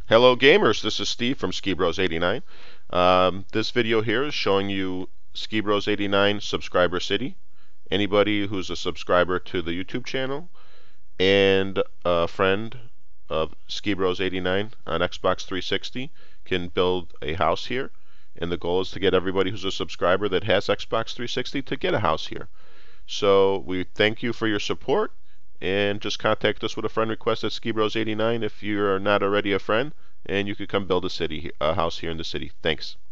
Hello gamers, this is Steve from SkiBros89. This video here is showing you SkiBros89 Subscriber City. Anybody who's a subscriber to the YouTube channel and a friend of SkiBros89 on Xbox 360 can build a house here. And the goal is to get everybody who's a subscriber that has Xbox 360 to get a house here. So we thank you for your support. And just contact us with a friend request at SkiBros89 if you're not already a friend, and you could come build a house here in the city. Thanks.